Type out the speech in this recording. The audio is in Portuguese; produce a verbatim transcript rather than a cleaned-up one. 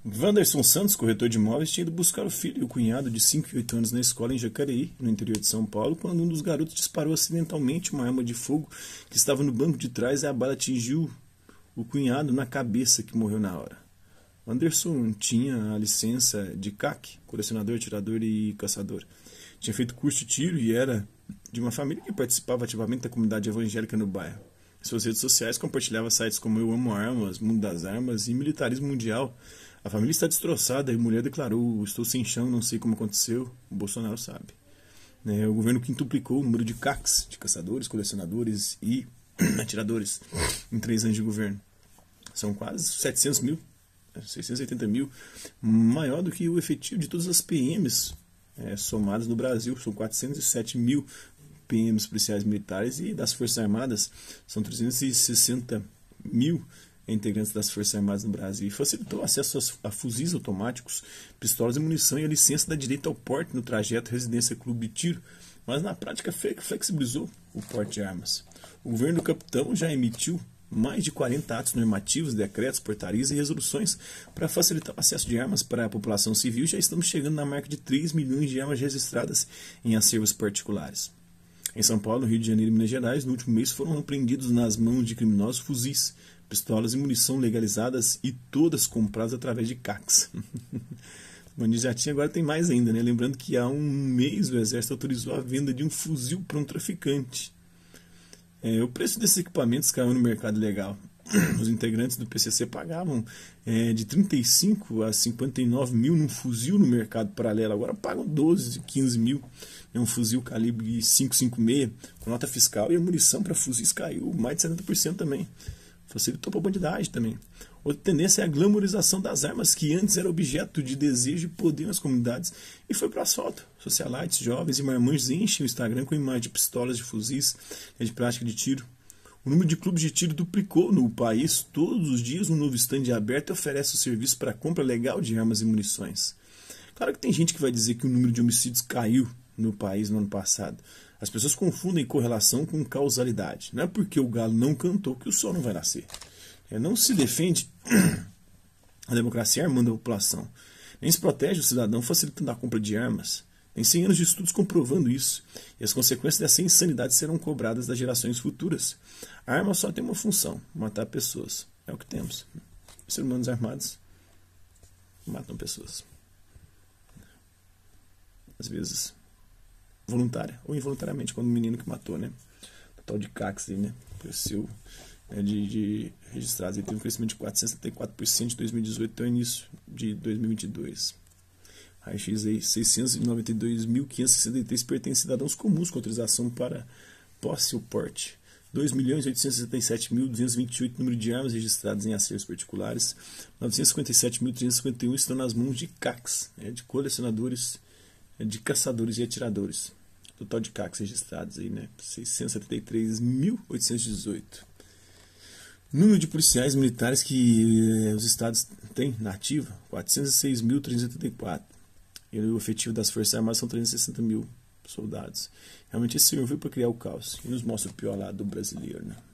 Wanderson Santos, corretor de imóveis, tinha ido buscar o filho e o cunhado de cinco e oito anos na escola em Jacareí, no interior de São Paulo, quando um dos garotos disparou acidentalmente uma arma de fogo que estava no banco de trás e a bala atingiu o cunhado na cabeça, que morreu na hora. Wanderson tinha a licença de C A C, colecionador, atirador e caçador. Tinha feito curso de tiro e era de uma família que participava ativamente da comunidade evangélica no bairro. Em suas redes sociais compartilhava sites como Eu Amo Armas, Mundo das Armas e Militarismo Mundial. A família está destroçada e a mulher declarou: estou sem chão, não sei como aconteceu. O Bolsonaro sabe. É, o governo quintuplicou o número de C A Cs, de caçadores, colecionadores e atiradores, em três anos de governo. São quase setecentos mil, seiscentos e oitenta mil, maior do que o efetivo de todas as P Ms é, somadas no Brasil. São quatrocentos e sete mil P Ms policiais militares, e das Forças Armadas são trezentos e sessenta mil integrantes das Forças Armadas no Brasil, e facilitou o acesso a fuzis automáticos, pistolas e munição, e a licença dá direito ao porte no trajeto residência-clube de tiro, mas na prática flexibilizou o porte de armas. O governo do capitão já emitiu mais de quarenta atos normativos, decretos, portarias e resoluções para facilitar o acesso de armas para a população civil. Já estamos chegando na marca de três milhões de armas registradas em acervos particulares. Em São Paulo, Rio de Janeiro e Minas Gerais, no último mês foram apreendidos nas mãos de criminosos fuzis, pistolas e munição legalizadas, e todas compradas através de C A Cs. O bandido já tinha, agora tem mais ainda, né? Lembrando que há um mês o Exército autorizou a venda de um fuzil para um traficante. É, o preço desses equipamentos caiu no mercado legal. Os integrantes do P C C pagavam é, de trinta e cinco a cinquenta e nove mil num fuzil no mercado paralelo. Agora pagam doze, quinze mil. É um fuzil calibre cinco cinco seis com nota fiscal, e a munição para fuzis caiu mais de setenta por cento também. Facilitou para a bandidagem também. Outra tendência é a glamorização das armas, que antes era objeto de desejo e poder nas comunidades, e foi para o asfalto. Socialites, jovens e marmanjos enchem o Instagram com imagens de pistolas, de fuzis, de prática de tiro. O número de clubes de tiro duplicou no país. Todos os dias um novo stand aberto oferece o serviço para compra legal de armas e munições. Claro que tem gente que vai dizer que o número de homicídios caiu no país no ano passado. As pessoas confundem correlação com causalidade. Não é porque o galo não cantou que o sol não vai nascer. É, não se defende a democracia armando a população. Nem se protege o cidadão facilitando a compra de armas. Tem cem anos de estudos comprovando isso. E as consequências dessa insanidade serão cobradas das gerações futuras. A arma só tem uma função: matar pessoas. É o que temos. Os seres humanos armados matam pessoas. Às vezes voluntária ou involuntariamente, quando o menino que matou, né? Total de C A Cs, né? Cresceu, né, de, de registrados. Ele teve um crescimento de quatrocentos e setenta e quatro por cento de dois mil e dezoito até o início de dois mil e vinte e dois. Raio-X aí, seiscentos e noventa e dois mil quinhentos e sessenta e três pertencem a cidadãos comuns com autorização para posse ou porte. dois milhões oitocentos e setenta e sete mil duzentos e vinte e oito número de armas registradas em acervos particulares. novecentos e cinquenta e sete mil trezentos e cinquenta e um estão nas mãos de C A Cs, né, de colecionadores, de caçadores e atiradores. Total de C A Cs registrados aí, né? seiscentos e setenta e três mil oitocentos e dezoito. Número de policiais militares que eh, os estados têm na ativa: quatrocentos e seis mil trezentos e oitenta e quatro. E o efetivo das Forças Armadas são trezentos e sessenta mil soldados. Realmente isso serviu para criar o caos. E nos mostra o pior lado do brasileiro, né?